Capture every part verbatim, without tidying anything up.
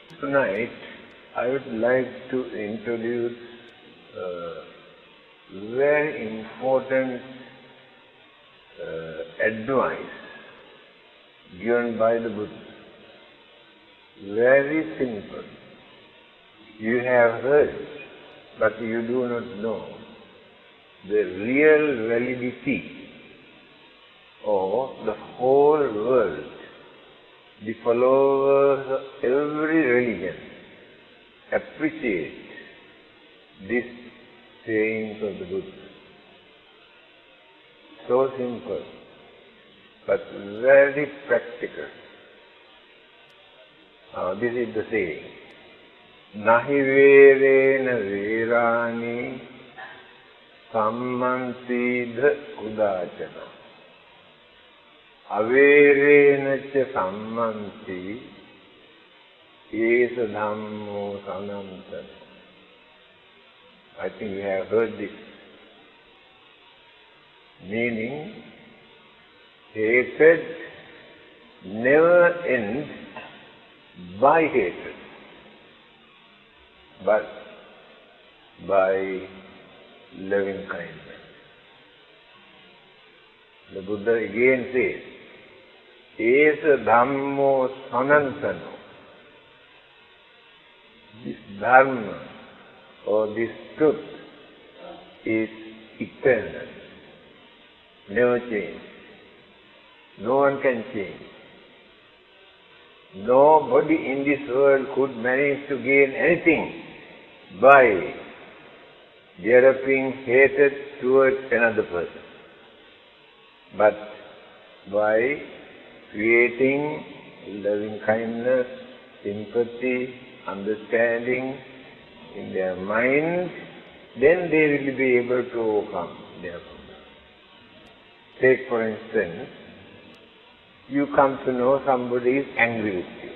Tonight, I would like to introduce a very important uh, advice given by the Buddha. Very simple. You have heard, but you do not know the real validity of the whole world. The followers of every religion appreciate these sayings of the Buddha. So simple, but very practical. Now this is the saying. Nahi verena verani sammansidha udachana. Averenacha sammanti esa dhammo sanantana. I think you have heard this. Meaning, hatred never ends by hatred, but by loving kindness. The Buddha again says, Esa dhammo sanantano. This dharma or this truth is eternal, never change. No one can change. Nobody in this world could manage to gain anything by developing hatred towards another person. But by creating loving kindness, sympathy, understanding in their mind, then they will be able to overcome their problems. Take for instance, you come to know somebody is angry with you.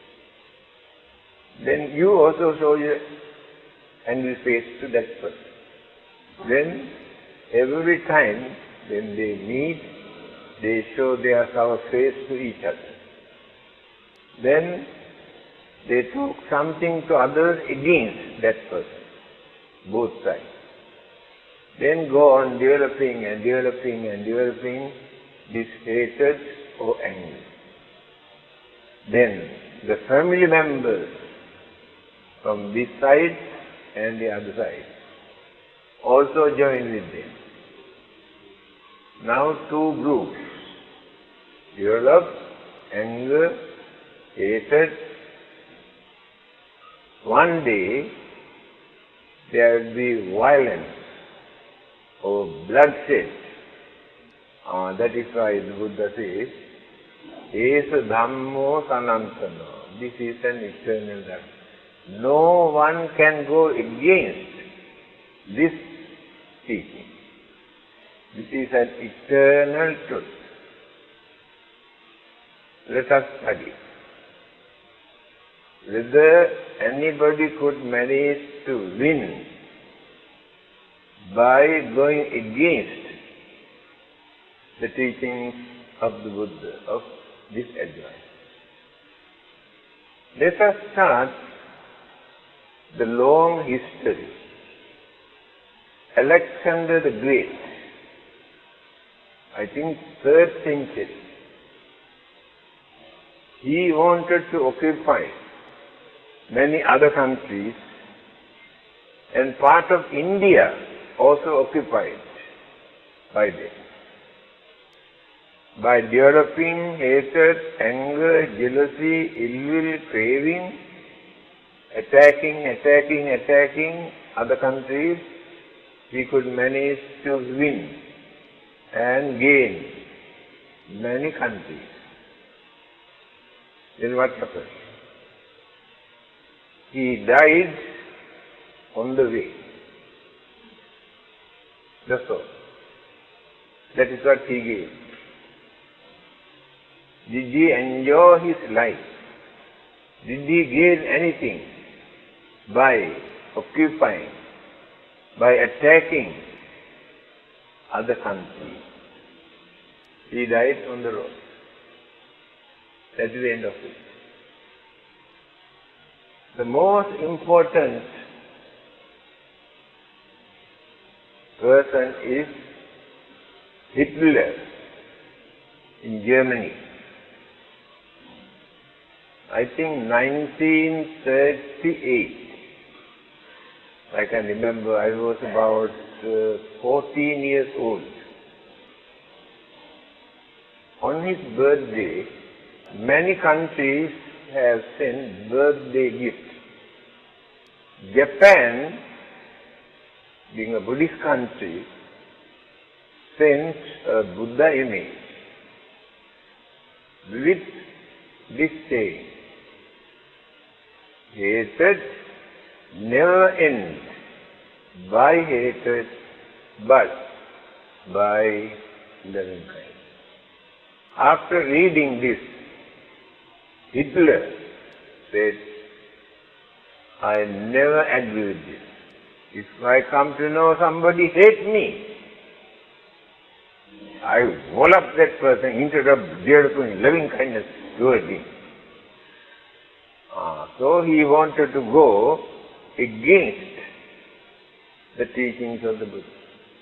Then you also show your angry face to that person. Then every time when they meet, they show their sour face to each other. Then they talk something to others against that person, both sides. Then go on developing and developing and developing this hatred or anger. Then the family members from this side and the other side also join with them. Now two groups develop anger, hatred. One day there will be violence or bloodshed. Uh, that is why the Buddha says, Esa dhammo sanantano. This is an eternal dhamma. No one can go against this teaching. This is an eternal truth. Let us study. Whether anybody could manage to win by going against the teachings of the Buddha, of this advice. Let us start the long history. Alexander the Great, I think third century, he wanted to occupy many other countries, and part of India also occupied by them. By developing hatred, anger, jealousy, ill will, craving, attacking, attacking, attacking other countries, we could manage to win and gain many countries. Then what happened? He died on the way. That's all. That is what he gave. Did he enjoy his life? Did he gain anything by occupying, by attacking other countries? He died on the road. That is the end of it. The most important person is Hitler in Germany. I think nineteen thirty-eight. I can remember I was about uh, fourteen years old. On his birthday, many countries have sent birthday gifts. Japan, being a Buddhist country, sent a Buddha image with this saying, hatred never ends by hatred but by loving kindness. After reading this, Hitler said, I never agree with this. If I come to know somebody hates me, I wall up that person instead of developing loving kindness towards him. Ah, so he wanted to go against the teachings of the Buddha.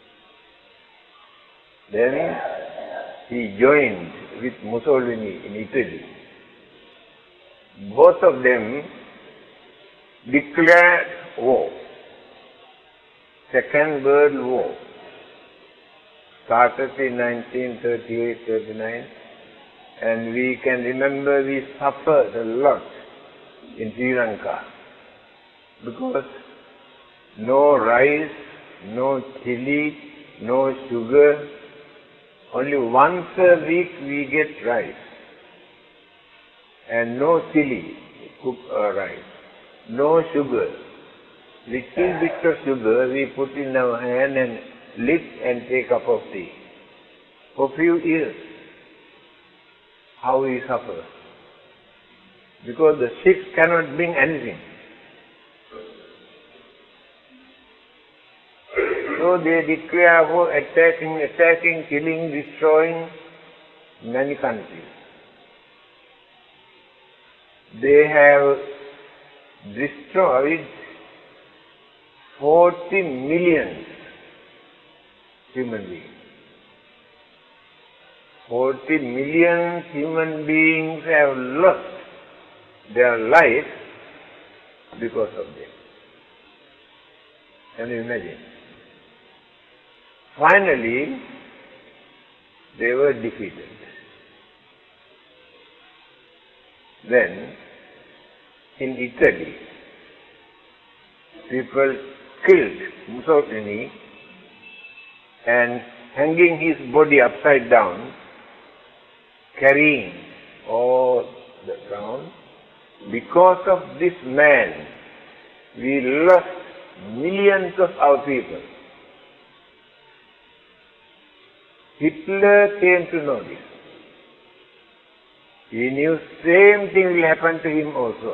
Then he joined with Mussolini in Italy. Both of them declared war. Second World War started in nineteen thirty-eight thirty-nine, and we can remember we suffered a lot in Sri Lanka because no rice, no chili, no sugar. Only once a week we get rice and no chili, cook uh, rice, no sugar. Little bit of sugar we put in our hand and lit and take a cup of tea. For few years, how we suffer. Because the ships cannot bring anything. So they declare war, attacking, attacking, killing, destroying many countries. They have destroyed forty million human beings. forty million human beings have lost their life because of them. Can you imagine? Finally, they were defeated. Then, in Italy, people killed Mussolini and hanging his body upside down, carrying all the ground. Because of this man, we lost millions of our people. Hitler came to know this. He knew same thing will happen to him also.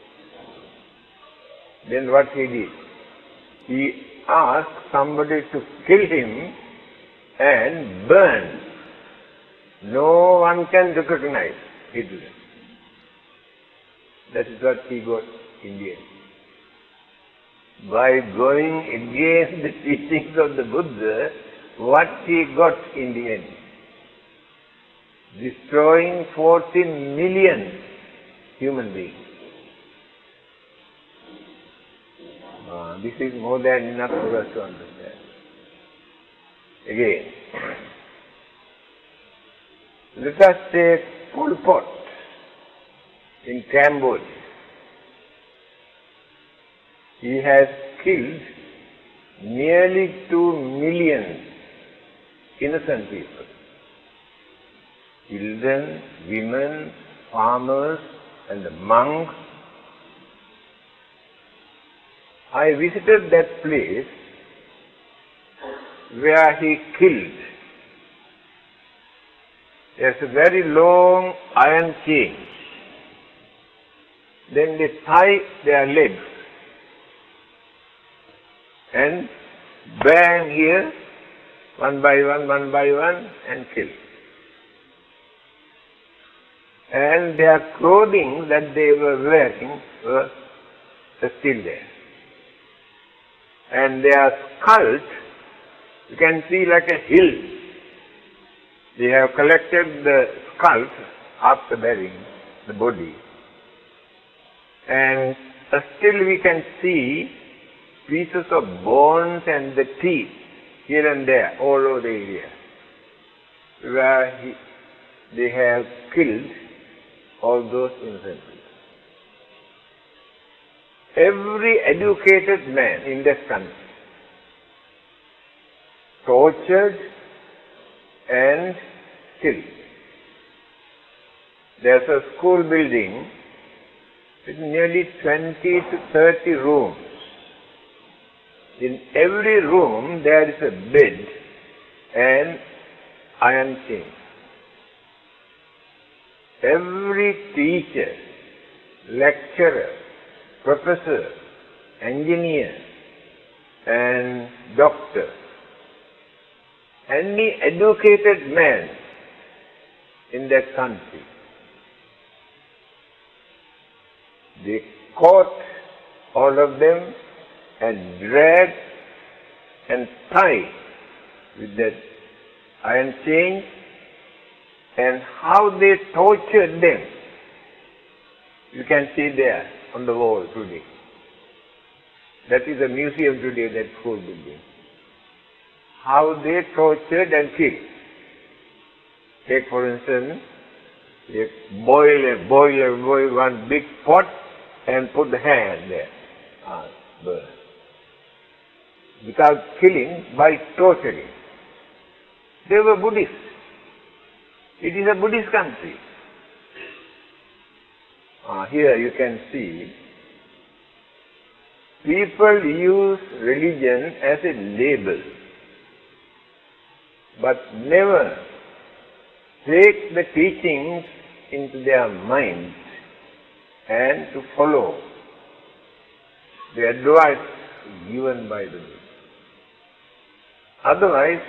Then what he did? He asked somebody to kill him and burn. No one can recognize Hitler. That is what he got in the end. By going against the teachings of the Buddha, what he got in the end? Destroying forty million human beings. Uh, this is more than enough for us to understand. Again, let us take Pol Pot in Cambodia. He has killed nearly two million innocent people. Children, women, farmers, and the monks. I visited that place where he killed. There's a very long iron chain. Then they tie their legs and bang here, one by one, one by one, and kill. And their clothing that they were wearing were are still there. And their skulls, you can see like a hill. They have collected the skulls after burying the body. And uh, still we can see pieces of bones and the teeth here and there all over the area where he, they have killed all those innocent people. Every educated man in that country tortured and killed. There's a school building with nearly twenty to thirty rooms. In every room there is a bed and iron chain. Every teacher, lecturer, professor, engineer and doctor, any educated man in that country, they caught all of them and dragged and tied with that iron chain, and how they tortured them, you can see there on the wall today. That is a museum today, that school building. How they tortured and killed. Take for instance, they boil a boil a boil one big pot and put the hand there. Ah, burn. Without killing, by torturing. They were Buddhists. It is a Buddhist country. Ah, here you can see people use religion as a label, but never take the teachings into their minds and to follow the advice given by the Buddha. Otherwise,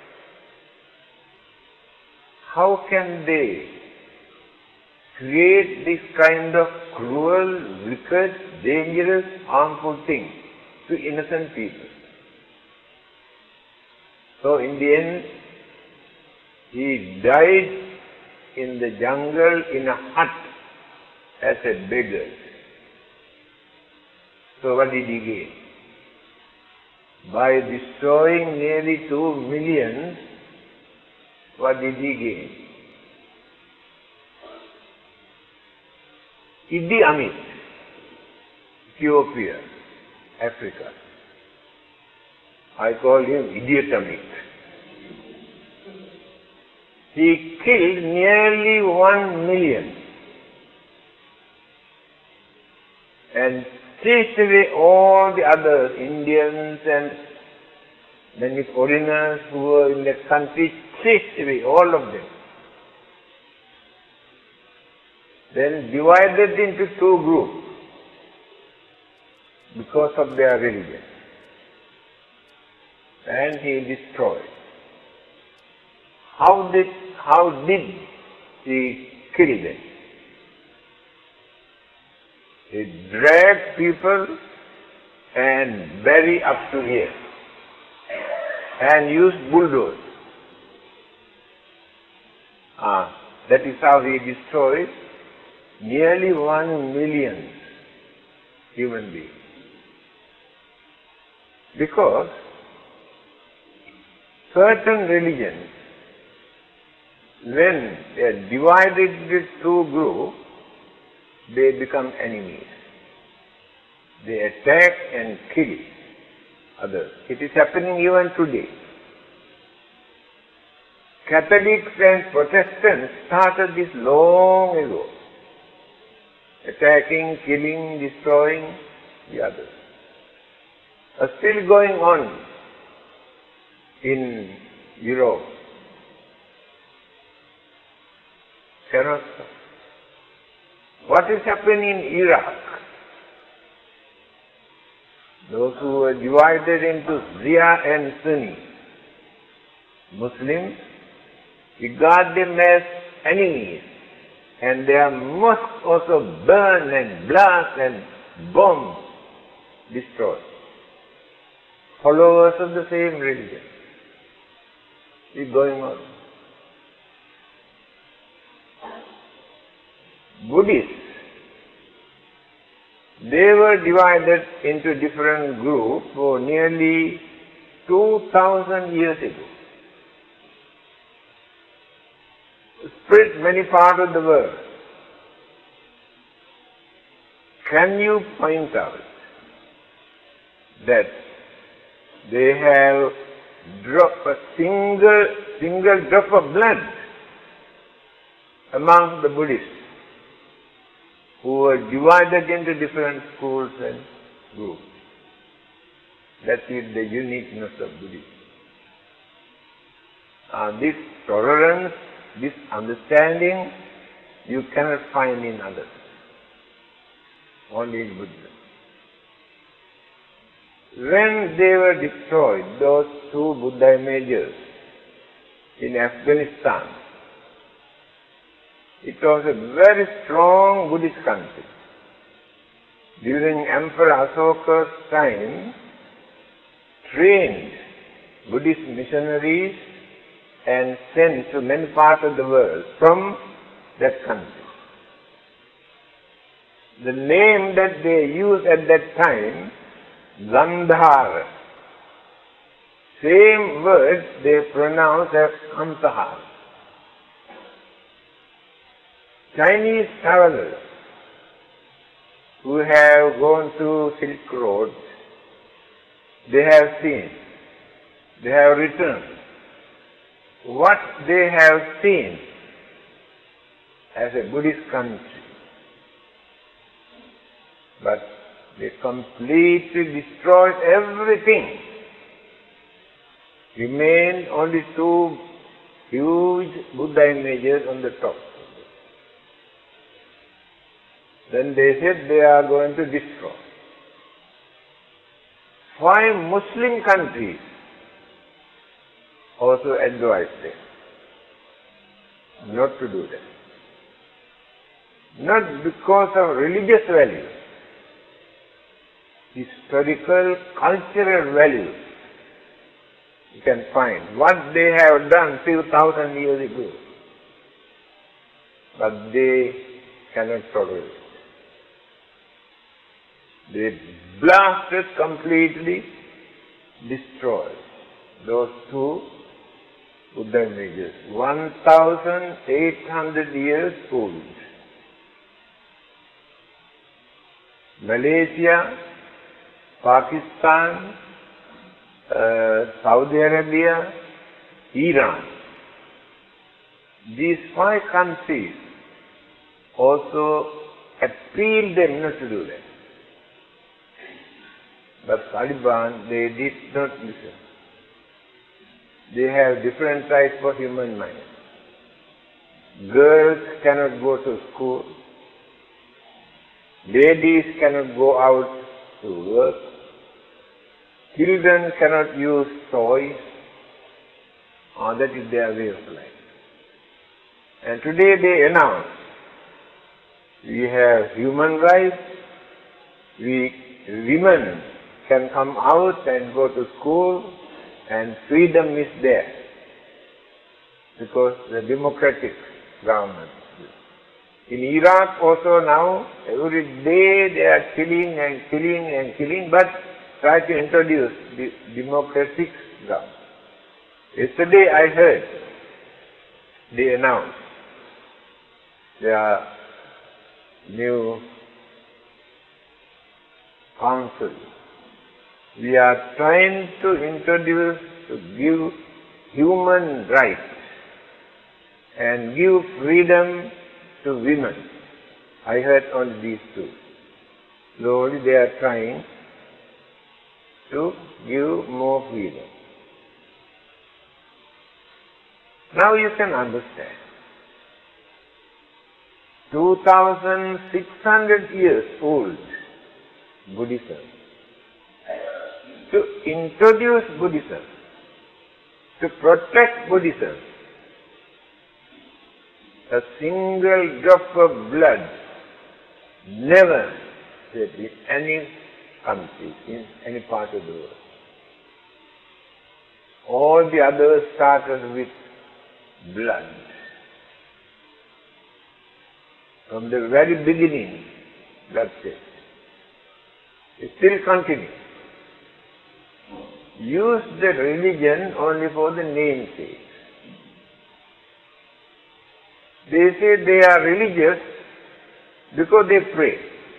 how can they create this kind of cruel, wicked, dangerous, harmful thing to innocent people? So in the end, he died in the jungle in a hut as a beggar. So what did he gain? By destroying nearly two million, what did he gain? Idi Amin, Ethiopia, Africa. I call him Idiot Amin. He killed nearly one million and chased away all the other Indians and many foreigners who were in that country, chased away all of them. Then divided into two groups because of their religion. And he destroyed. How did, how did he kill them? He dragged people and bury up to here and used bulldozers. Ah, that is how he destroyed nearly one million human beings. Because certain religions, when they are divided into two groups, they become enemies. They attack and kill others. It is happening even today. Catholics and Protestants started this long ago. Attacking, killing, destroying the others. Are still going on in Europe. Cannot stop. What is happening in Iraq? Those who were divided into Shia and Sunni Muslims regard them as enemies, and their mosques also burn and blast and bomb destroyed. Followers of the same religion is going on. Buddhists, they were divided into different groups for nearly two thousand years ago. Spread many parts of the world. Can you point out that they have dropped a single, single drop of blood among the Buddhists who were divided into different schools and groups? That is the uniqueness of Buddhism. Uh, this tolerance, this understanding, you cannot find in others. Only in Buddhism. When they were destroyed, those two Buddha images in Afghanistan, it was a very strong Buddhist country. During Emperor Asoka's time, trained Buddhist missionaries and sent to many parts of the world from that country. The name that they used at that time, Gandhara, same word they pronounce as Kantahar. Chinese travelers who have gone through Silk Road, they have seen, they have returned. What they have seen as a Buddhist country, but they completely destroyed everything. Remained only two huge Buddha images on the top. Then they said they are going to destroy. Five Muslim countries also advised them not to do that. Not because of religious value, historical, cultural value. You can find what they have done few thousand years ago, but they cannot tolerate it. They blasted, completely destroyed those two Buddha images, one thousand eight hundred years old. Malaysia, Pakistan, uh, Saudi Arabia, Iran. These five countries also appealed them not to do that. But Taliban, they did not listen. They have different types of human mind. Girls cannot go to school. Ladies cannot go out to work. Children cannot use toys. Oh, that is their way of life. And today they announce, we have human rights, we women can come out and go to school, and freedom is there. Because the democratic government. In Iraq also now, every day they are killing and killing and killing, but try to introduce the democratic government. Yesterday I heard they announced their new council. We are trying to introduce, to give human rights and give freedom to women. I heard on these two. Slowly they are trying to give more freedom. Now you can understand. two thousand six hundred years old Buddhism. To introduce Buddhism, to protect Buddhism, a single drop of blood never said in any countries, in any part of the world. All the others started with blood. From the very beginning, bloodshed. It still continues. Use the religion only for the namesake. They say they are religious because they pray.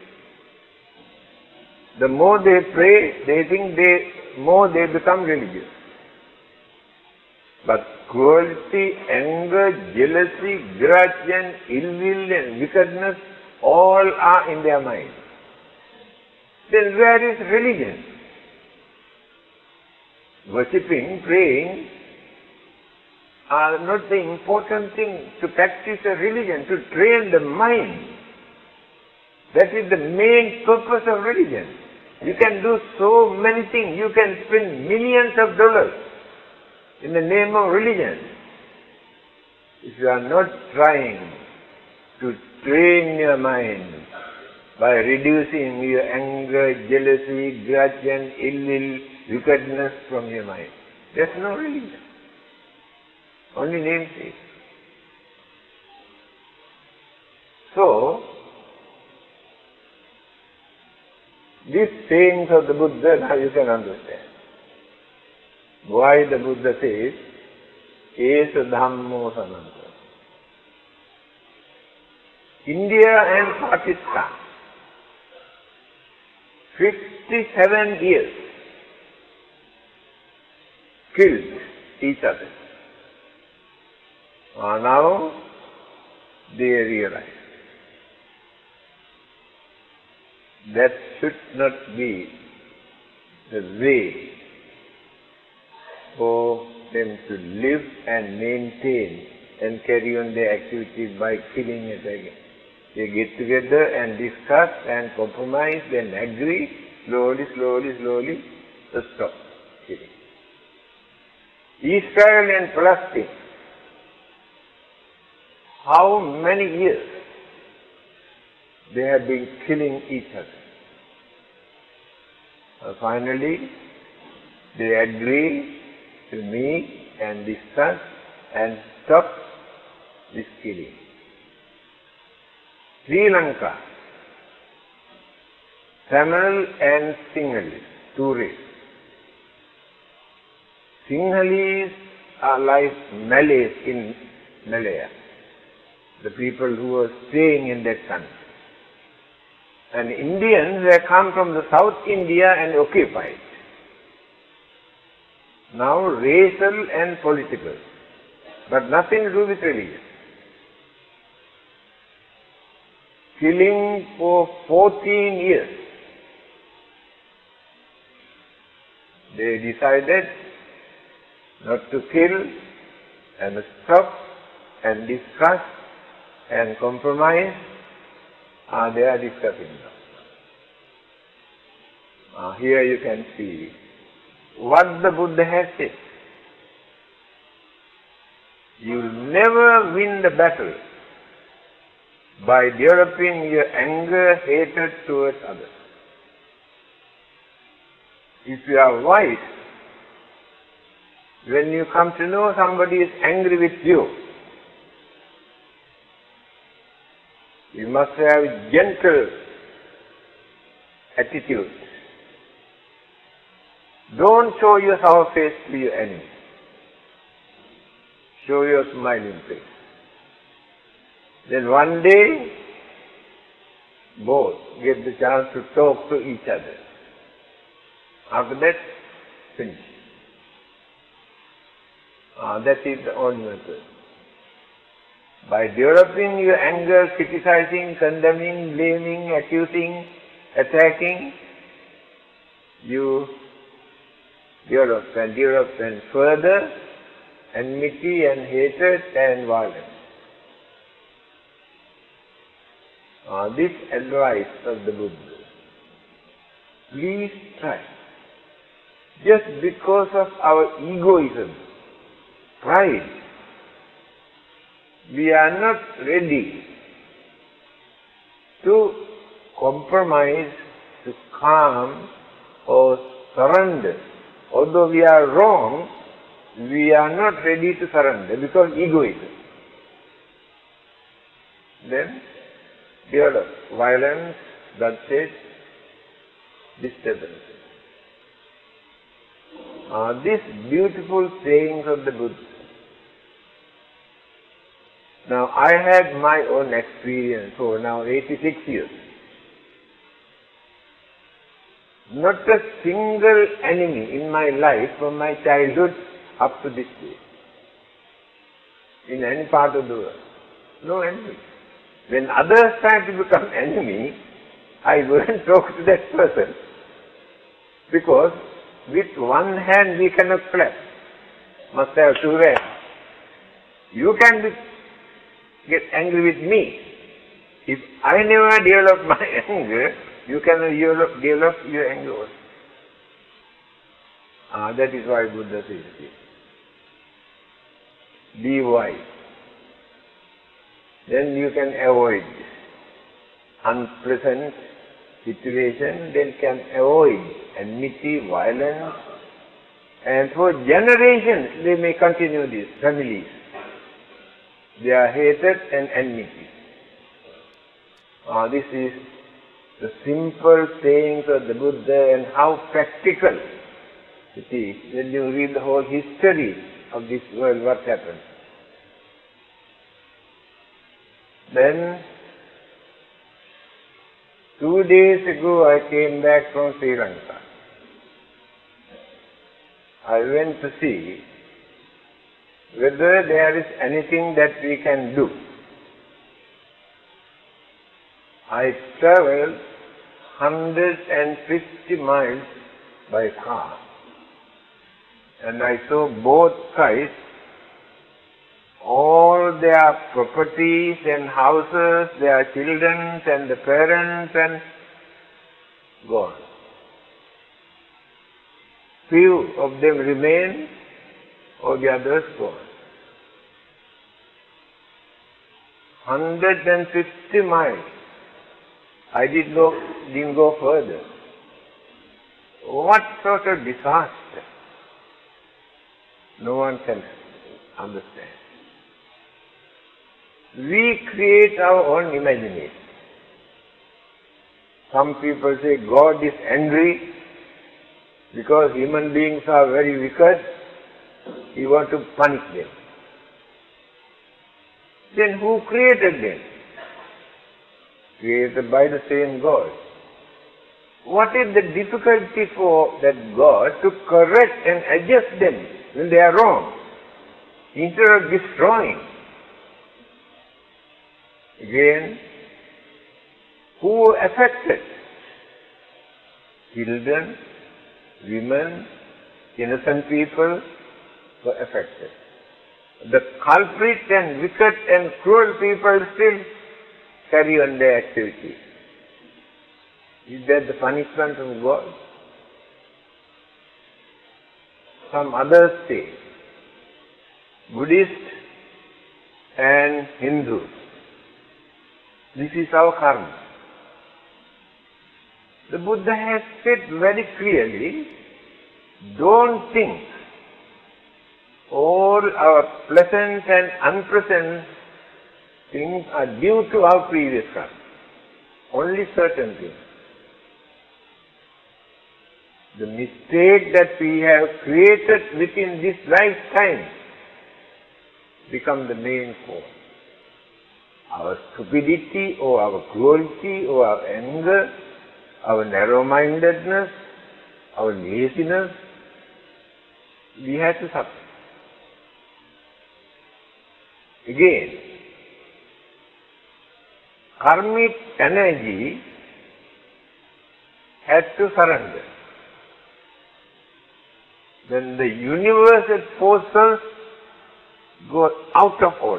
The more they pray, they think they more they become religious. But cruelty, anger, jealousy, grudge and ill will and wickedness all are in their mind. Then where is religion? Worshipping, praying are not the important thing to practice a religion, to train the mind. That is the main purpose of religion. You can do so many things. You can spend millions of dollars in the name of religion. If you are not trying to train your mind by reducing your anger, jealousy, grudge and ill will, wickedness from your mind, there's no religion. Only namesake. So, these sayings of the Buddha, now you can understand why the Buddha says, Esa Dhammo Sananta. India and Pakistan, fifty-seven years, killed each other. Uh, now they realize that should not be the way for them to live and maintain and carry on their activities by killing it again. They get together and discuss and compromise, then agree, slowly, slowly, slowly, to stop killing. Israel and Palestine, how many years they have been killing each other. Uh, finally, they agree to meet and discuss and stop this killing. Sri Lanka, Tamil and Sinhalese, two races. Sinhalese are like Malays in Malaya, the people who were staying in that country. And Indians have come from the South India and occupied. Now racial and political, but nothing to do with religion. Killing for fourteen years. They decided not to kill and stop and discuss and compromise. Uh, they are discussing now. Uh, here you can see what the Buddha has said. You will never win the battle by developing your anger, hatred towards others. If you are wise, when you come to know somebody is angry with you, you must have a gentle attitude. Don't show your sour face to your enemy. Show your smiling face. Then one day, both get the chance to talk to each other. After that, finish. Uh, that is the only method. By developing your anger, criticizing, condemning, blaming, accusing, attacking, you develop and develop and further enmity and hatred and violence. Uh, this advice of the Buddha, please try. Just because of our egoism, pride, we are not ready to compromise to calm or surrender. Although we are wrong, we are not ready to surrender because egoism. Then develop violence, bloodshed, disturbance. Uh, these beautiful sayings of the Buddha. Now, I had my own experience for now eighty-six years. Not a single enemy in my life from my childhood up to this day. In any part of the world. No enemy. When others try to become enemy, I won't talk to that person. Because with one hand we cannot clap. Must have two hands. You can be, get angry with me. If I never develop my anger, you can develop, develop your anger also. Ah, that is why Buddha says this. Be wise. Then you can avoid unpleasant situation, then can avoid enmity, violence, and for generations they may continue this, families. They are hatred and enmity. Uh, this is the simple sayings of the Buddha and how practical it is when you read the whole history of this world, what happened. Then, two days ago I came back from Sri Lanka. I went to see whether there is anything that we can do. I travelled one hundred fifty miles by car, and I saw both sides, all their properties and houses, their children and the parents, and gone. Few of them remain, or the others gone. one hundred fifty miles. I did go, didn't go further. What sort of disaster? No one can understand. We create our own imagination. Some people say God is angry because human beings are very wicked. He wants to punish them. Then who created them? Created by the same God. What is the difficulty for that God to correct and adjust them when they are wrong, instead of destroying? Again, who were affected? Children, women, innocent people were affected. The culprit and wicked and cruel people still carry on their activity. Is that the punishment of God? Some others say, Buddhist and Hindus, this is our karma. The Buddha has said very clearly, don't think all our pleasant and unpleasant things are due to our previous karma. Only certain things. The mistake that we have created within this lifetime become the main cause. Our stupidity or our cruelty or our anger, our narrow-mindedness, our laziness, we have to suffer. Again, karmic energy had to surrender. Then the universal forces go out of order.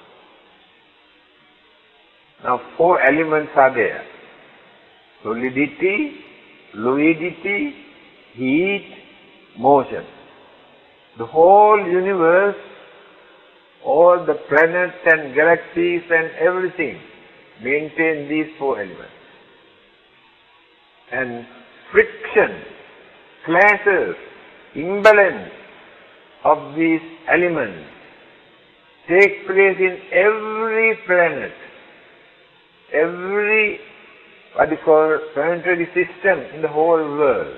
Now four elements are there. Solidity, fluidity, heat, motion. The whole universe, all the planets and galaxies and everything maintain these four elements. and friction, clashes, imbalance of these elements take place in every planet, every what you call planetary system in the whole world.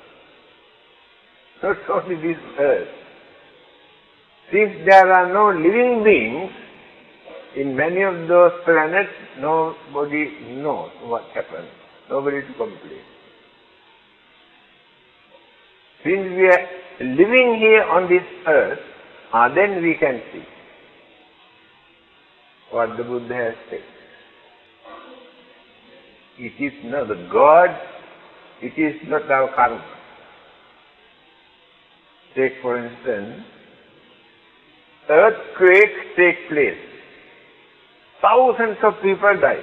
Not only this earth. Since there are no living beings in many of those planets, nobody knows what happened. Nobody to complain. Since we are living here on this earth, ah, then we can see what the Buddha has said. It is not the God, it is not our karma. Take for instance, earthquakes take place. Thousands of people die.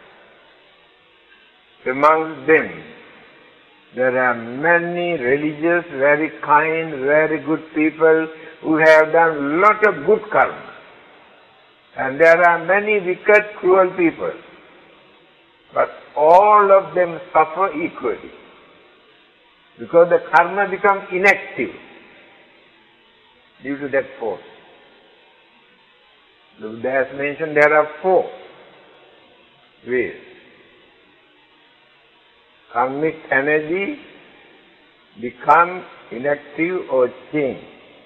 Among them, there are many religious, very kind, very good people who have done lot of good karma. And there are many wicked, cruel people. But all of them suffer equally. Because the karma becomes inactive due to that force. The Buddha has mentioned there are four ways. Karmic energy become inactive or change.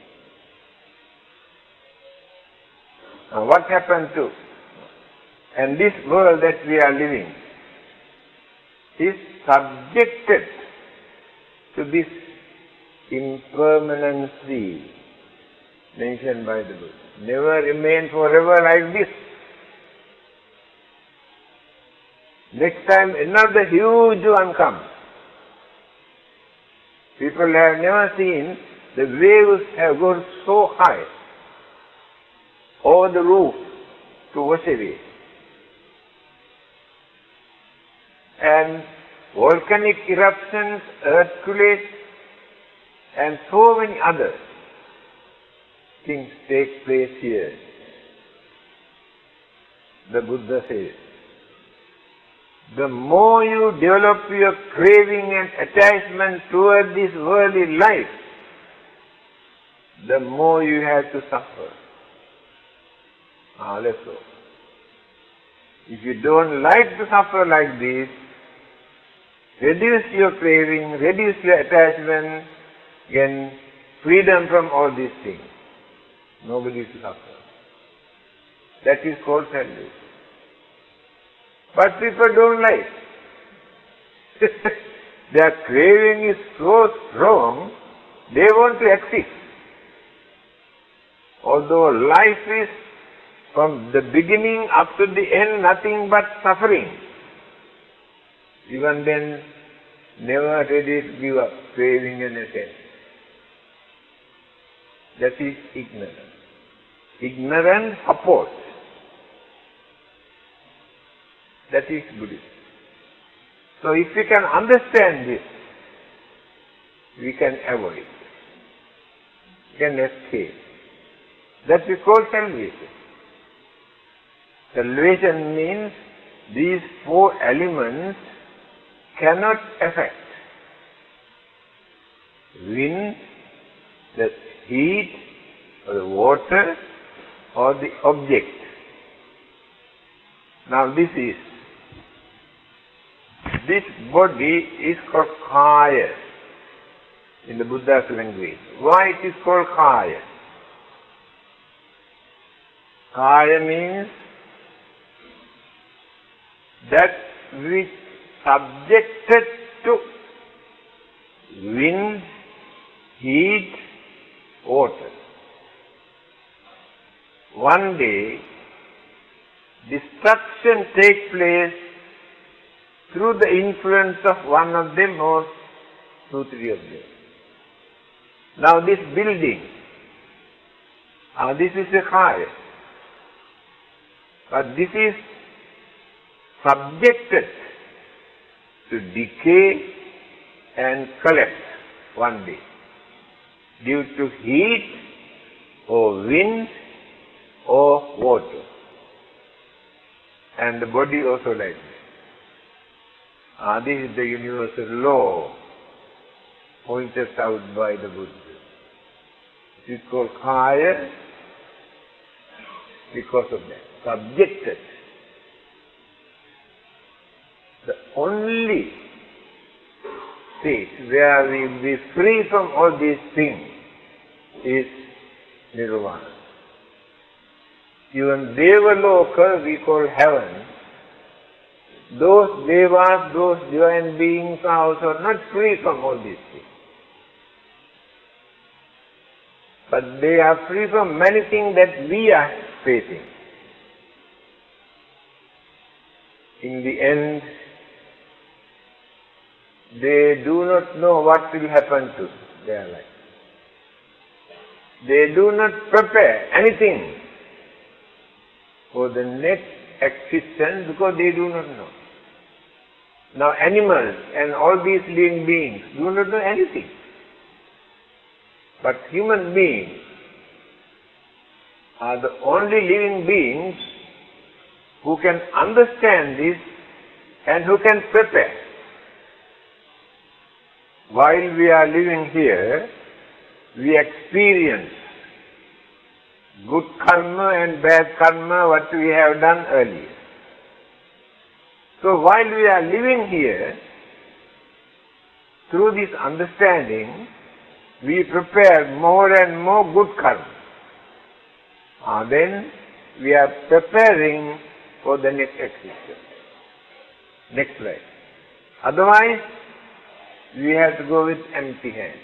Now what happened to? And this world that we are living is subjected to this impermanency mentioned by the Buddha. Never remain forever like this. Next time another huge one comes. People have never seen the waves have gone so high over the roof to wash away. And volcanic eruptions, earthquakes, and so many other things take place here. The Buddha says, the more you develop your craving and attachment toward this worldly life, the more you have to suffer. Ah, let's go. If you don't like to suffer like this, reduce your craving, reduce your attachment, gain freedom from all these things. Nobody to suffer. That is called salvation. But people don't like. Their craving is so strong, they want to exist. Although life is from the beginning up to the end nothing but suffering, even then never ready to give up craving and attention. That is ignorance. Ignorance supports. That is Buddhism. So if we can understand this, we can avoid. We can escape. That we call salvation. Salvation means these four elements cannot affect wind, the heat, or the water, or the object. Now this is, this body is called kaya in the Buddha's language. Why it is called kaya? Kaya means that which subjected to wind, heat, water. One day, destruction takes place through the influence of one of them or two, three of them. Now this building, uh, this is a kaya, but this is subjected to decay and collapse one day due to heat or wind or water. And the body also like that. Uh, this is the universal law pointed out by the Buddha. It is called kaya because of that. Subjected. The only state where we will be free from all these things is nirvana. Even Devaloka we call heaven. Those devas, those divine beings are also not free from all these things. But they are free from many things that we are facing. In the end, they do not know what will happen to their life. They do not prepare anything for the next existence because they do not know. Now animals and all these living beings do not know anything. But human beings are the only living beings who can understand this and who can prepare. While we are living here, we experience good karma and bad karma, what we have done earlier. So while we are living here, through this understanding, we prepare more and more good karma. Uh, then we are preparing for the next existence, next life. Otherwise, we have to go with empty hands.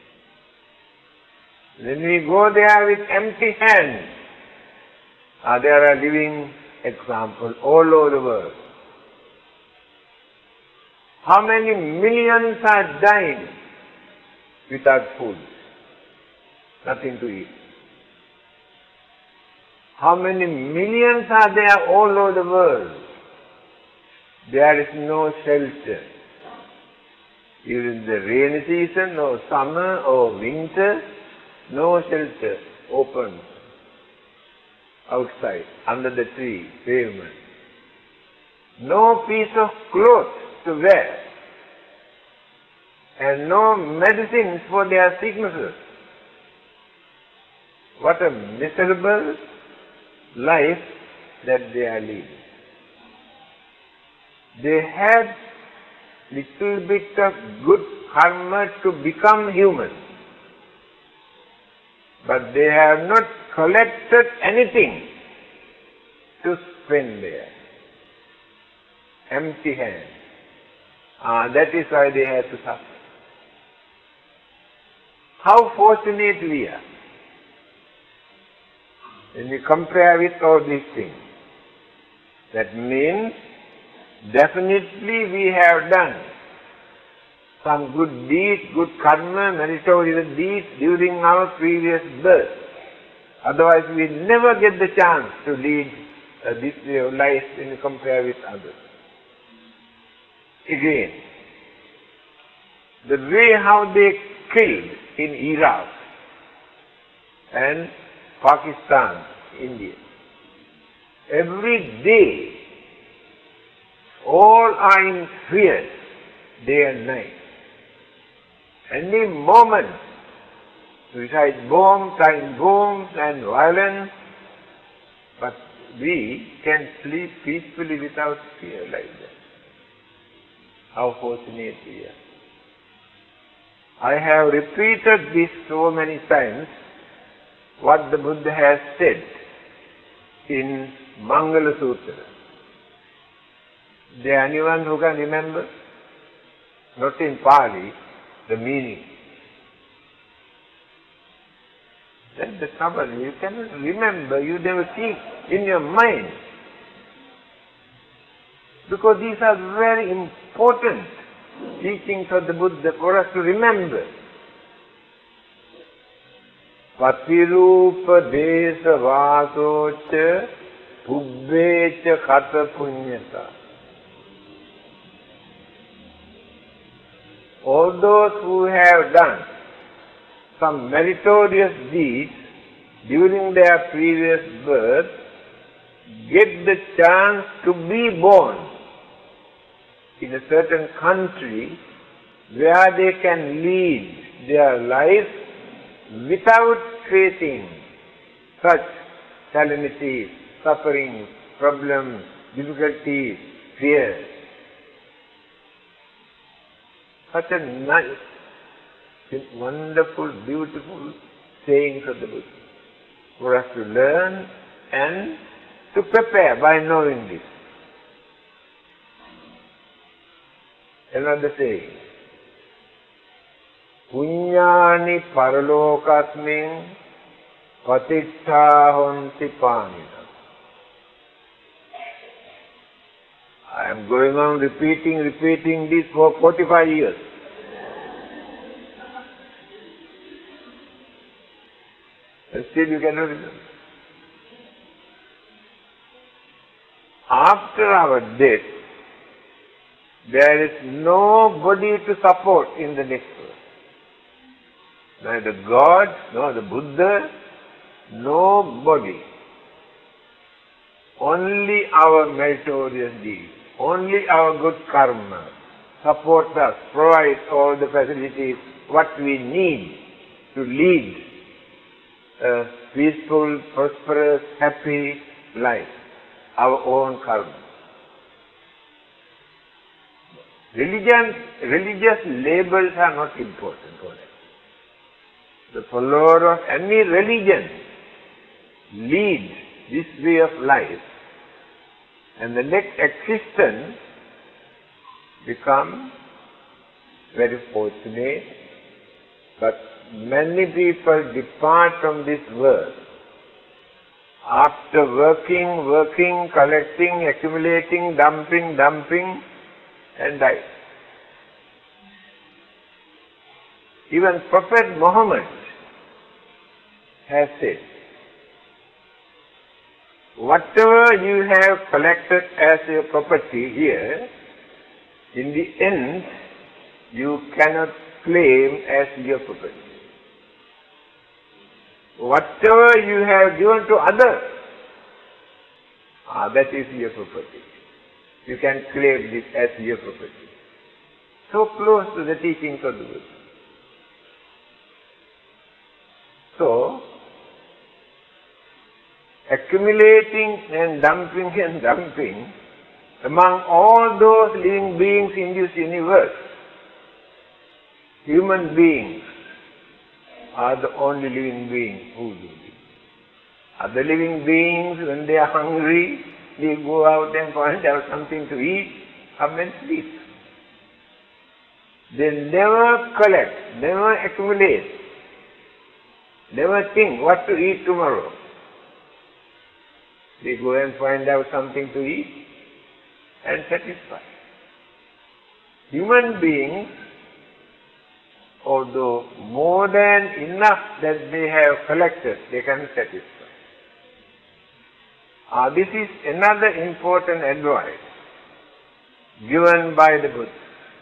When we go there with empty hands, uh, there are living examples all over the world. How many millions are dying without food, nothing to eat? How many millions are there all over the world? There is no shelter. Even the rainy season or summer or winter, no shelter open outside, under the tree, pavement. No piece of cloth to wear. And no medicines for their sicknesses. What a miserable life that they are leading. They had little bit of good karma to become human. But they have not collected anything to spend there. Empty hands. Ah, that is why they have to suffer. How fortunate we are when we compare with all these things. That means definitely we have done some good deeds, good karma, meritorious deeds during our previous birth. Otherwise we never get the chance to lead uh, this way of life when you compare with others. Again, the way how they killed in Iraq and Pakistan, India. Every day, all are in fear, day and night. Any moment, suicide bombs, time bombs and violence, but we can sleep peacefully without fear like that. How fortunate we are. I have repeated this so many times, what the Buddha has said in Mangala Sutra. Is there anyone who can remember? Not in Pali, the meaning. That's the trouble. You cannot remember, you never keep in your mind. Because these are very important teachings of the Buddha for us to remember. Patirupa desa vasocha pubbecha kata punyata. All those who have done some meritorious deeds during their previous birth get the chance to be born in a certain country where they can lead their life without facing such calamities, sufferings, problems, difficulties, fears. Such a nice, wonderful, beautiful sayings of the Buddha for us to learn and to prepare by knowing this. Another saying, Punyani paralokasmin patittha honti pamina. I am going on repeating, repeating this for forty-five years. And still you cannot remember. After our death, there is nobody to support in the next world. Neither God, nor the Buddha, nobody. Only our meritorious deeds, only our good karma supports us, provides all the facilities, what we need to lead a peaceful, prosperous, happy life. Our own karma. Religion, religious labels are not important for them. The follower of any religion leads this way of life, and the next existence become very fortunate, but many people depart from this world after working, working, collecting, accumulating, dumping, dumping, and die. Even Prophet Muhammad has said, whatever you have collected as your property here, in the end, you cannot claim as your property. Whatever you have given to others, ah, that is your property. You can claim this as your property. So close to the teachings of the Buddha. So, accumulating and dumping and dumping among all those living beings in this universe, human beings are the only living beings who do this. Other living beings, when they are hungry, they go out and find out something to eat, come and sleep. They never collect, never accumulate, never think what to eat tomorrow. They go and find out something to eat and satisfy. Human beings, although more than enough that they have collected, they can satisfy. Uh, this is another important advice given by the Buddha.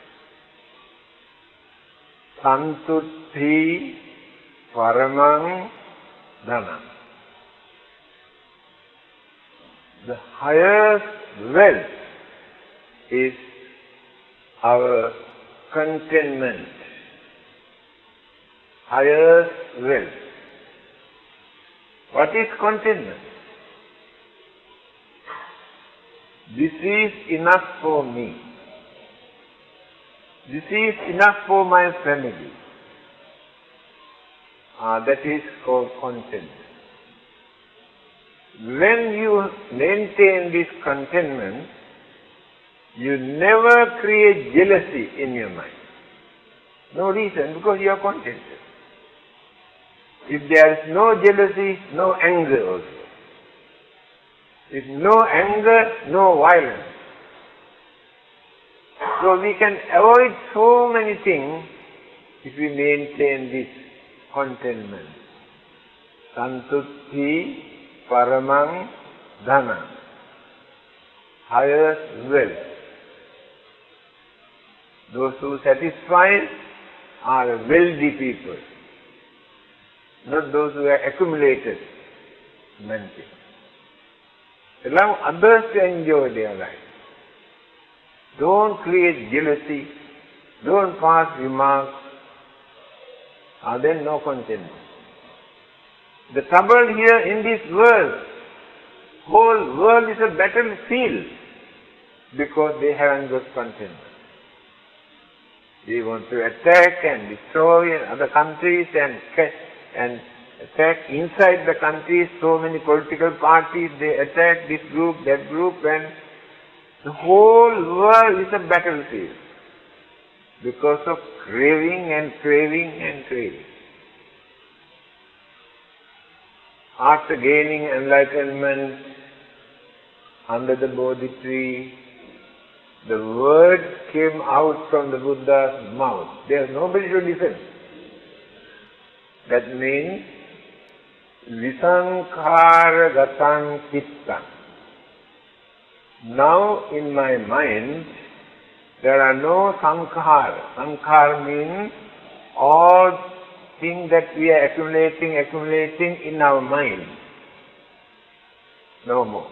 Santutti paramang dhanam. The highest wealth is our contentment. Highest wealth. What is contentment? This is enough for me. This is enough for my family. Ah, that is called contentment. When you maintain this contentment, you never create jealousy in your mind. No reason, because you are contented. If there is no jealousy, no anger also. If no anger, no violence. So we can avoid so many things if we maintain this contentment. Santutti paramang dhanam. Highest wealth. Those who satisfy are wealthy people, not those who have accumulated many things. Allow others to enjoy their life. Don't create jealousy. Don't pass remarks. Ah, then no contentment. The trouble here in this world, whole world is a battlefield because they haven't got contentment. They want to attack and destroy other countries and and attack inside the countries. So many political parties, they attack this group, that group, and the whole world is a battlefield because of craving and craving and craving. After gaining enlightenment under the Bodhi tree, the word came out from the Buddha's mouth. There is nobody to listen. That means, Visankhara Gatam Chittam. Now in my mind, there are no sankhara. Sankhara means all things that we are accumulating, accumulating in our mind. No more.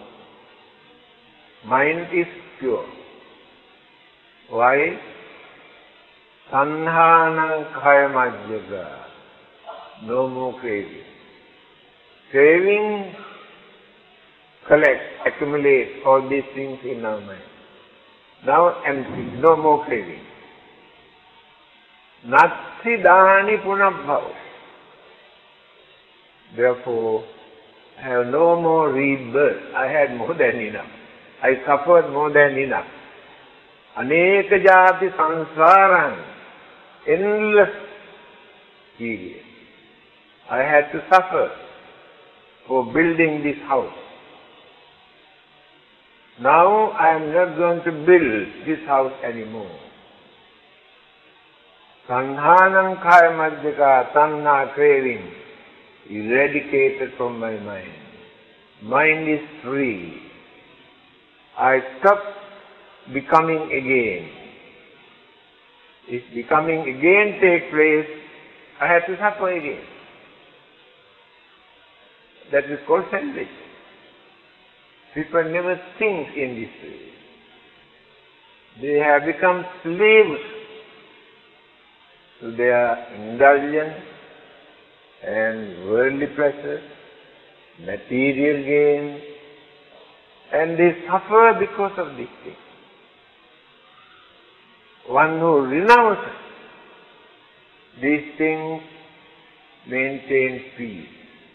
Mind is pure. Why? Sanhanam khayamajyaga. No more craving. Craving collect, accumulate all these things in our mind. Now empty, no more craving. Natti dani punabhav. Therefore, I have no more rebirth. I had more than enough. I suffered more than enough. Aneka jati samsaram. Endless period. I had to suffer for building this house. Now I am not going to build this house anymore. Sanhanam kaya madhyaka, tanha craving, eradicated from my mind. Mind is free. I stop becoming again. If becoming again takes place, I have to suffer again. That is called selfish. People never think in this way. They have become slaves to their indulgence and worldly pleasures, material gain, and they suffer because of these things. One who renounces these things maintains peace.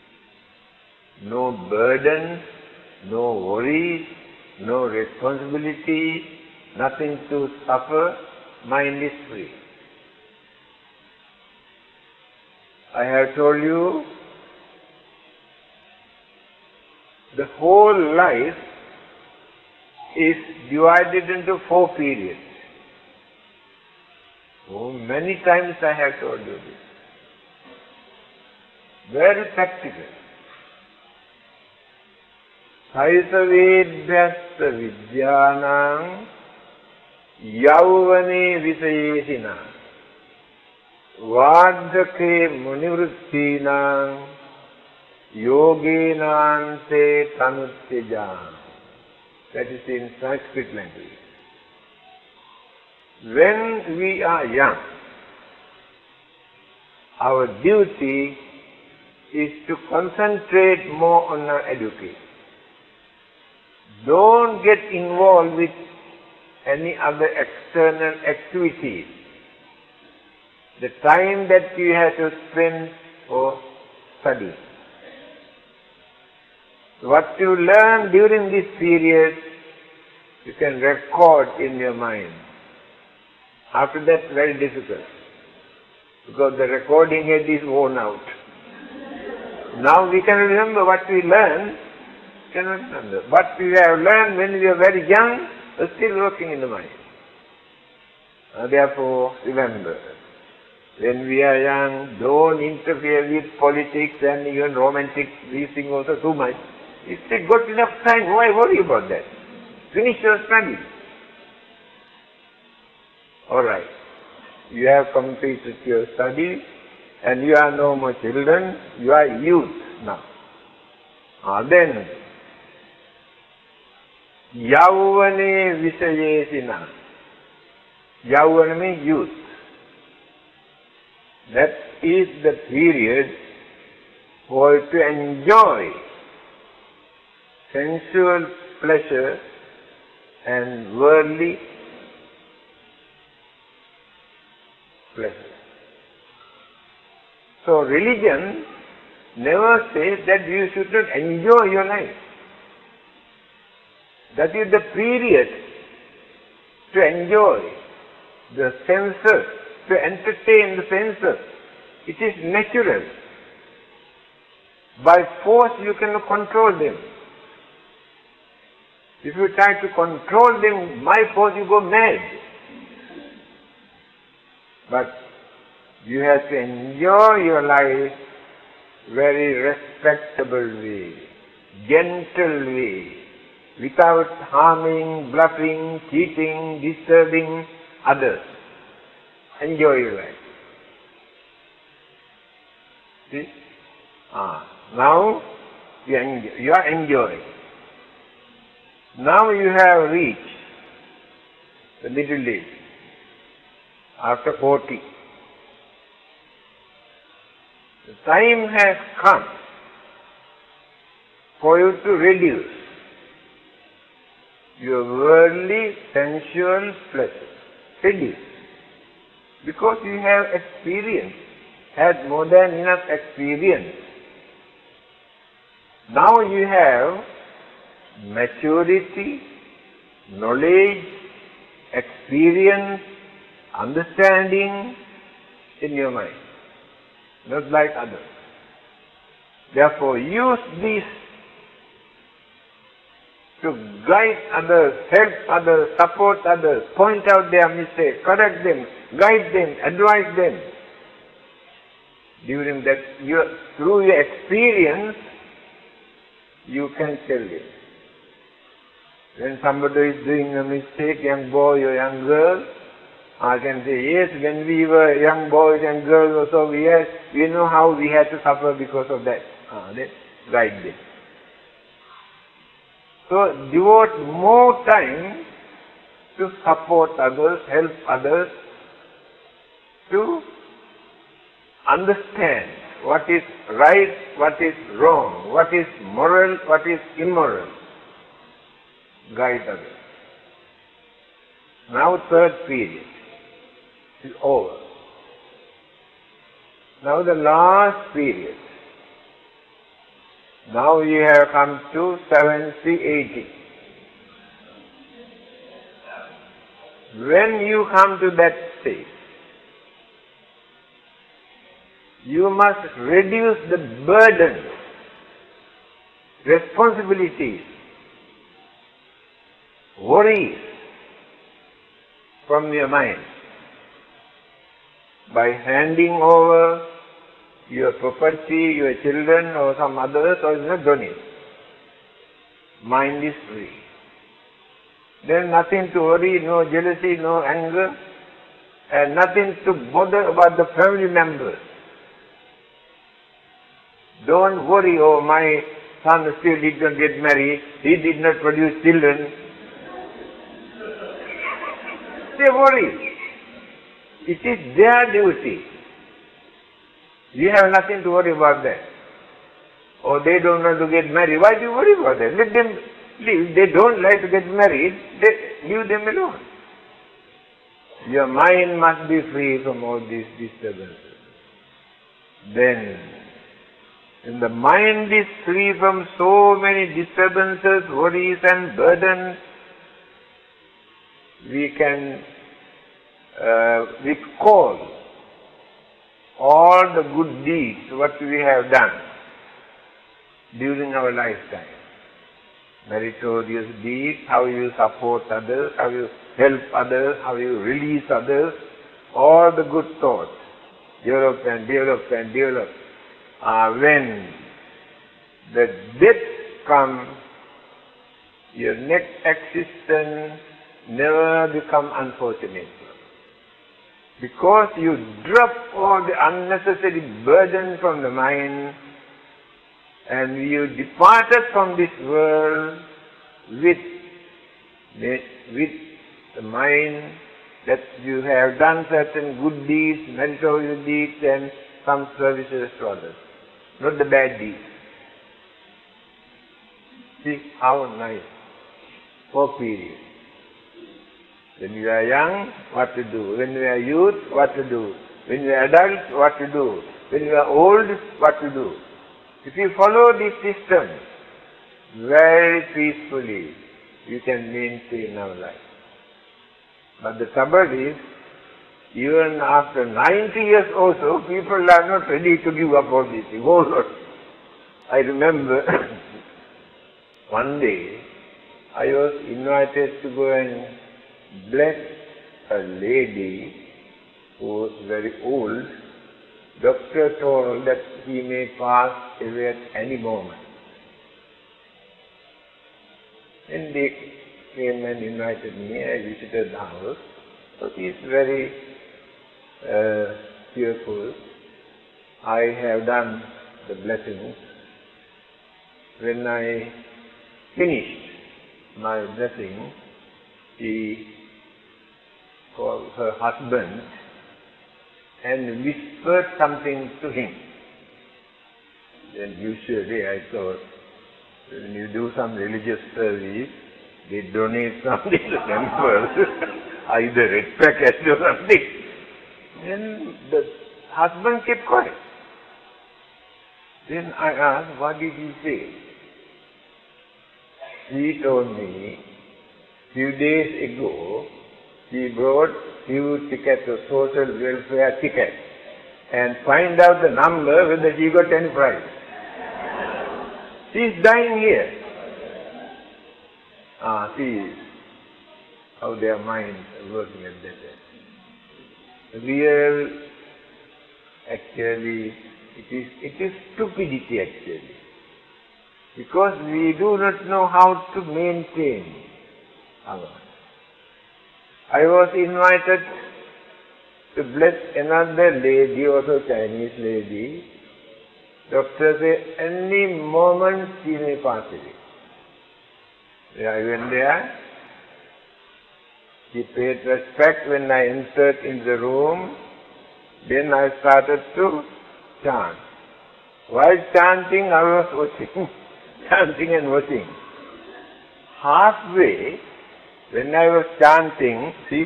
No burden, no worries, no responsibility, nothing to suffer, mind is free. I have told you, the whole life is divided into four periods. Oh, many times I have told you this. Very practical. Saisavedhyasta vidyanam yauvane visayesina vādhake munivrittinam yogenante tanutyajam. That is in Sanskrit language. When we are young, our duty is to concentrate more on our education. Don't get involved with any other external activities. The time that you have to spend for study. What you learn during this period, you can record in your mind. After that, very difficult. Because the recording head is worn out. Now we can remember what we learned. Cannot remember. What we have learned when we were very young is still working in the mind. Uh, therefore, remember, when we are young, don't interfere with politics and even romantic these things also too much. If they got enough time, why worry about that? Finish your study. Alright. You have completed your study and you are no more children, you are youth now. Ah, then, Yauvane Visayesina. Yauvana means youth. That is the period for you to enjoy sensual pleasure and worldly pleasure. So religion never says that you should not enjoy your life. That is the period to enjoy the senses, to entertain the senses. It is natural. By force you cannot control them. If you try to control them by force, you go mad. But you have to enjoy your life very respectable way, gentle way, without harming, bluffing, cheating, disturbing others. Enjoy your life. See? Ah, now you, enjoy, you are enjoying. Now you have reached the middle age, after forty. The time has come for you to reduce your worldly, sensual pleasure. Reduce. Because you have experience, had more than enough experience. Now you have maturity, knowledge, experience, understanding in your mind. Not like others. Therefore, use this to guide others, help others, support others, point out their mistakes, correct them, guide them, advise them. During that, your, through your experience, you can tell them. When somebody is doing a mistake, young boy or young girl, I can say, yes, when we were young boys and girls also, we, had, we know how we had to suffer because of that. Ah, then guide them. So, devote more time to support others, help others, to understand what is right, what is wrong, what is moral, what is immoral. Guide others. Now, third period is over. Now the last period. Now you have come to seventy, eighty. When you come to that stage, you must reduce the burden, responsibilities, worries from your mind by handing over your property, your children or some others, or not donate. Mind is free. There is nothing to worry, no jealousy, no anger, and nothing to bother about the family members. Don't worry, oh, my son still did not get married, he did not produce children. They worry. It is their duty. You have nothing to worry about that. Or they don't want to get married. Why do you worry about that? Let them live. They don't like to get married. They leave them alone. Your mind must be free from all these disturbances. Then, when the mind is free from so many disturbances, worries and burdens, we can uh, recall all the good deeds, what we have done during our lifetime. Meritorious deeds, how you support others, how you help others, how you release others, all the good thoughts, develop and develop and develop. Uh, when the death comes, your next existence never become unfortunate. Because you drop all the unnecessary burden from the mind and you departed from this world with, with the mind that you have done certain good deeds, meritorious deeds, and some services to others, not the bad deeds. See how nice. Four periods. When you are young, what to do. When you are youth, what to do. When you are adult, what to do. When you are old, what to do. If you follow this system very peacefully, you can maintain our life. But the trouble is, even after ninety years also, people are not ready to give up all these things. Oh Lord. I remember one day I was invited to go and bless a lady who was very old. Doctor told that he may pass away at any moment. And they came and invited me. I visited the house. So he is very uh, cheerful. I have done the blessings. When I finished my blessing, she called her husband and whispered something to him. Then usually I thought, when you do some religious service, they donate something to the temple, either red packet or something. Then the husband kept quiet. Then I asked, what did he say? He told me, few days ago, he brought few tickets of social welfare tickets and find out the number whether he got any prize. She is dying here. Ah, see how their minds are working at that time. Real, actually, it is, it is stupidity actually. Because we do not know how to maintain our life. I was invited to bless another lady, also Chinese lady. Doctor said, any moment she may pass away. I went there. She paid respect when I entered in the room. Then I started to chant. While chanting, I was watching, chanting and watching. Halfway, when I was chanting, see,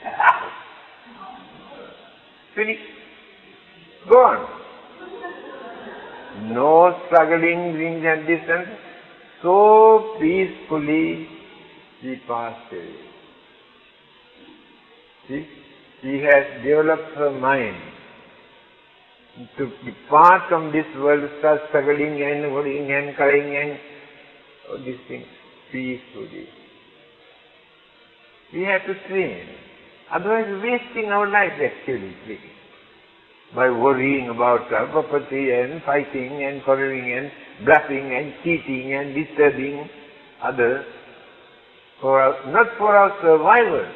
finish, gone. No struggling, being at distance. So peacefully she passed away. See, she has developed her mind to depart from this world, start struggling and worrying and crying and all these things peacefully. We have to train. Otherwise, wasting our life actually, by worrying about our property and fighting and quarreling and bluffing and cheating and disturbing others, for our, not for our survival.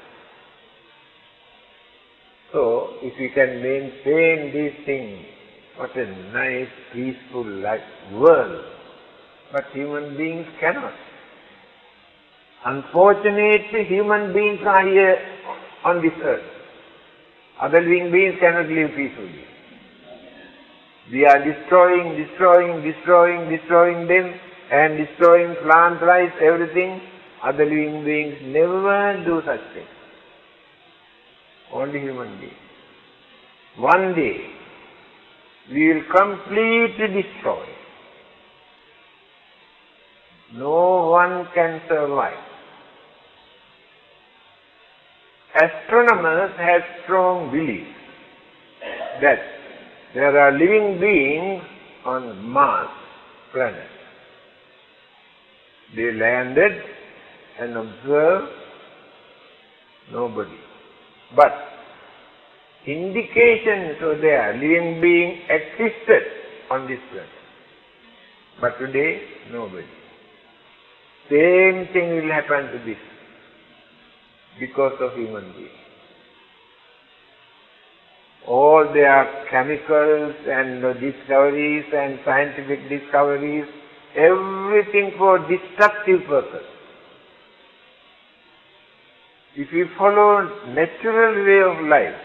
So, if we can maintain these things, what a nice, peaceful life, world. But human beings cannot. Unfortunately, human beings are here on this earth. Other living beings cannot live peacefully. We are destroying, destroying, destroying, destroying them and destroying plant life, everything. Other living beings never do such things. Only human beings. One day, we will completely destroy. No one can survive. Astronomers have strong belief that there are living beings on Mars planet. They landed and observed nobody. But indications of there, living being existed on this planet. But today, nobody. Same thing will happen to this because of human beings. All their chemicals and discoveries and scientific discoveries, everything for destructive purpose. If we follow natural way of life,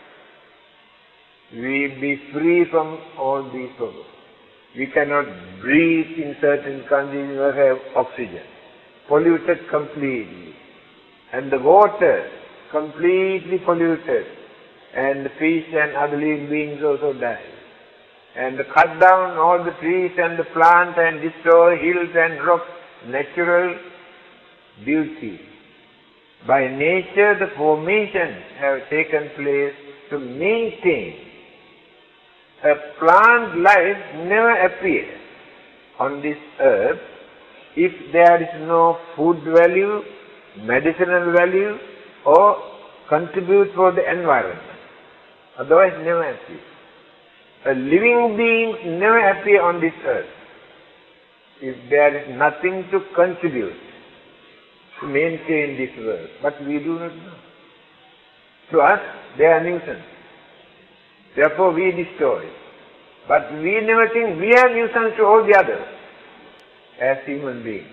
we will be free from all these problems. We cannot breathe in certain countries, we must have oxygen. Polluted completely. And the water completely polluted. And the fish and other living beings also die. And cut down all the trees and the plants and destroy hills and rocks. Natural beauty. By nature the formations have taken place to maintain. A plant life never appears on this earth if there is no food value, medicinal value, or contribute for the environment. Otherwise never appears. A living being never appear on this earth if there is nothing to contribute to maintain this world. But we do not know. To us, they are nuisance. Therefore we destroy. But we never think we are nuisance to all the others as human beings.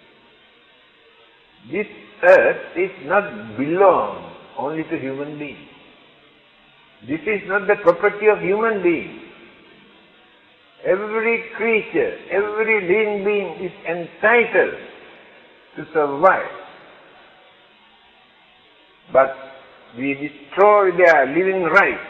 This earth is not belong only to human beings. This is not the property of human beings. Every creature, every living being is entitled to survive. But we destroy their living rights.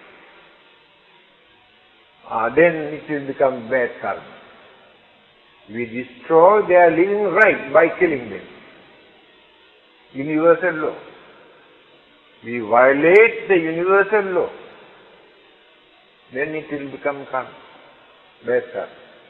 Uh, then it will become bad karma. We destroy their living right by killing them. Universal law. We violate the universal law. Then it will become karma. Bad karma.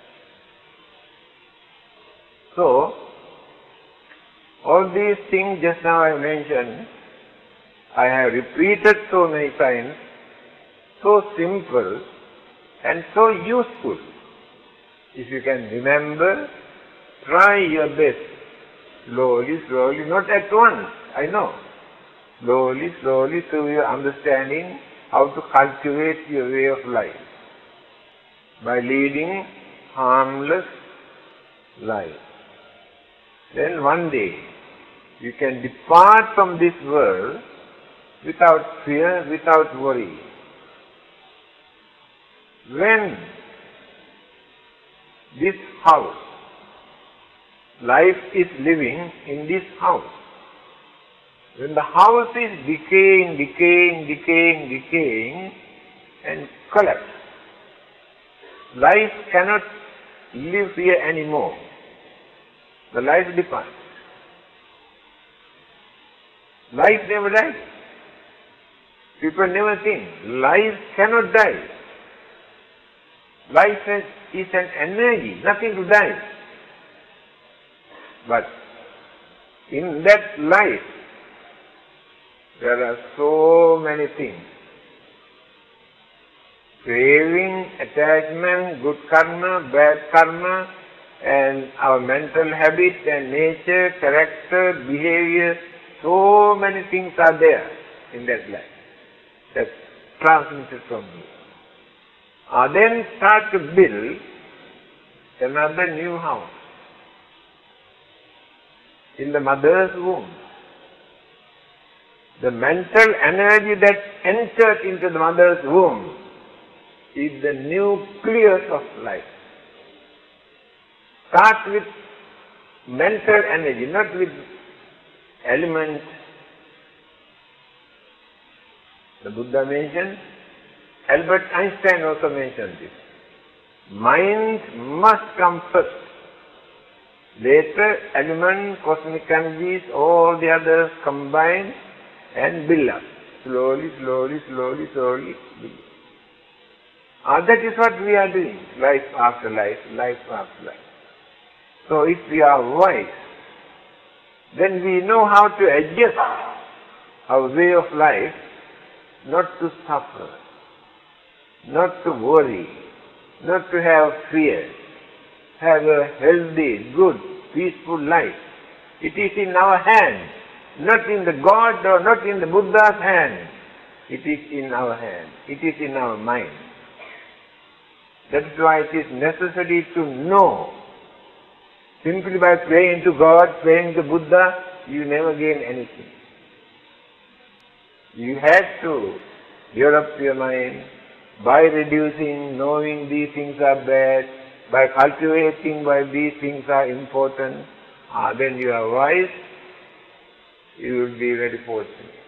So, all these things just now I mentioned, I have repeated so many times, so simple and so useful. If you can remember, try your best. Slowly, slowly, not at once, I know. Slowly, slowly, through your understanding how to cultivate your way of life. By leading harmless life. Then one day, you can depart from this world without fear, without worry. When this house, life is living in this house. When the house is decaying, decaying, decaying, decaying and collapse, life cannot live here anymore. The life departs. Life never dies. People never think. Life cannot die. Life is an energy, nothing to die. But in that life, there are so many things. Craving, attachment, good karma, bad karma, and our mental habits and nature, character, behavior, so many things are there in that life. That's transmitted from you. Uh, then start to build another new house in the mother's womb. The mental energy that enters into the mother's womb is the nucleus of life. Start with mental energy, not with elements. The Buddha mentioned, Albert Einstein also mentioned this. Mind must come first. Later, element, cosmic energies, all the others combine and build up. Slowly, slowly, slowly, slowly build up. Uh, that is what we are doing, life after life, life after life. So if we are wise, then we know how to adjust our way of life, not to suffer, not to worry, not to have fear, have a healthy, good, peaceful life. It is in our hand, not in the God or not in the Buddha's hand. It is in our hand. It is in our mind. That is why it is necessary to know. Simply by praying to God, praying to Buddha, you never gain anything. You have to develop your mind by reducing, knowing these things are bad, by cultivating why these things are important. Ah, then you are wise, you will be very fortunate.